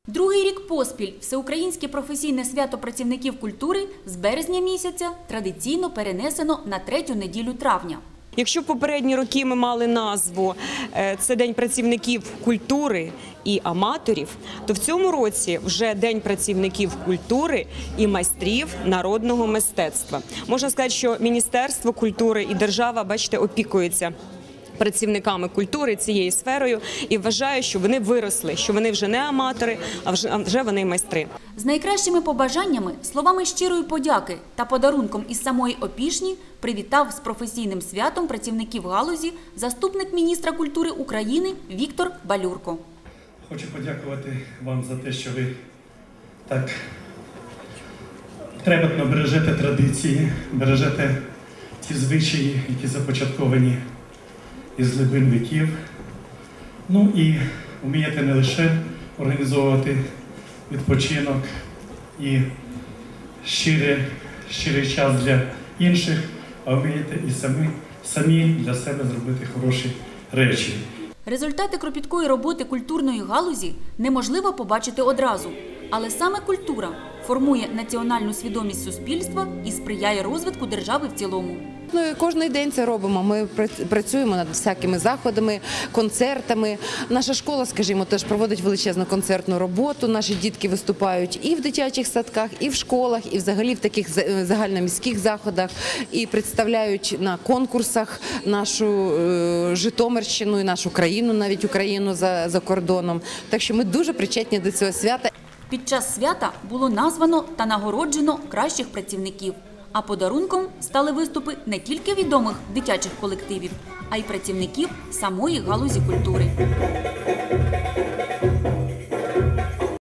Другий рік поспіль Всеукраїнське професійне свято працівників культури з березня місяця традиційно перенесено на третю неділю травня. Якщо в попередні роки ми мали назву «Це День працівників культури і аматорів», то в цьому році вже День працівників культури і майстрів народного мистецтва. Можна сказати, що Міністерство культури і держава, бачите, опікуються працівниками культури, цією сферою, і вважаю, що вони виросли, що вони вже не аматори, а вже вони майстри. З найкращими побажаннями, словами щирої подяки та подарунком із самої Опішні привітав з професійним святом працівників галузі заступник міністра культури України Віктор Балюрко. Хочу подякувати вам за те, що ви так трепетно бережете традиції, бережете ті звичаї, які започатковані із глибин віків. Ну і вмієте не лише організовувати відпочинок і щирий час для інших, а вмієте і самі для себе зробити хороші речі. Результати кропіткої роботи культурної галузі неможливо побачити одразу. Але саме культура формує національну свідомість суспільства і сприяє розвитку держави в цілому. Кожен день це робимо. Ми працюємо над всякими заходами, концертами. Наша школа, скажімо, теж проводить величезну концертну роботу. Наші дітки виступають і в дитячих садках, і в школах, і взагалі в таких загальноміських заходах, і представляють на конкурсах нашу Житомирщину і нашу країну, навіть Україну за кордоном. Так що ми дуже причетні до цього свята. Під час свята було названо та нагороджено кращих працівників. А подарунком стали виступи не тільки відомих дитячих колективів, а й працівників самої галузі культури.